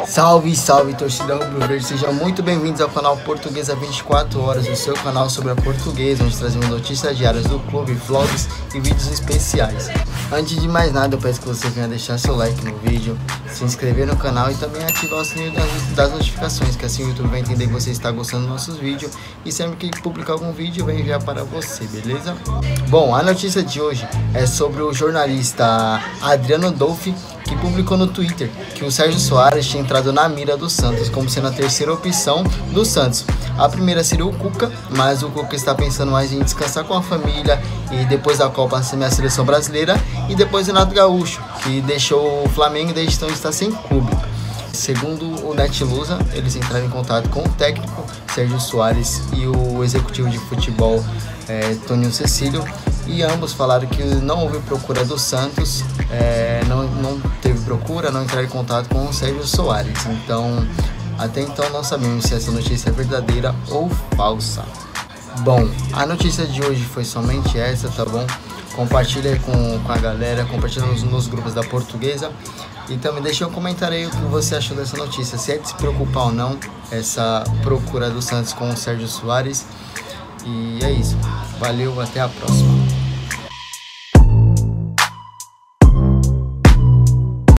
Salve, salve, torcida rubro-verde, sejam muito bem-vindos ao canal Portuguesa 24 Horas, o seu canal sobre a portuguesa, onde trazemos notícias diárias do clube, vlogs e vídeos especiais. Antes de mais nada, eu peço que você venha deixar seu like no vídeo, se inscrever no canal e também ativar o sininho das notificações, que assim o YouTube vai entender que você está gostando dos nossos vídeos e sempre que publicar algum vídeo vai enviar para você, beleza? Bom, a notícia de hoje é sobre o jornalista Adriano Dolfi, que publicou no Twitter que o Sérgio Soares tinha entrado na mira do Santos como sendo a terceira opção do Santos. A primeira seria o Cuca, mas o Cuca está pensando mais em descansar com a família e depois da Copa assumir a seleção brasileira, e depois o Renato Gaúcho, que deixou o Flamengo e desde então está sem clube. Segundo o Netlusa, eles entraram em contato com o técnico Sérgio Soares e o executivo de futebol Toninho Cecílio, e ambos falaram que não houve procura do Santos, não teve procura, não entraram em contato com o Sérgio Soares. Então, até então não sabemos se essa notícia é verdadeira ou falsa. Bom, a notícia de hoje foi somente essa, tá bom? Compartilha com a galera, compartilha nos grupos da Portuguesa. E também deixa um comentário aí o que você achou dessa notícia, se é de se preocupar ou não essa procura do Santos com o Sérgio Soares. E é isso, valeu, até a próxima.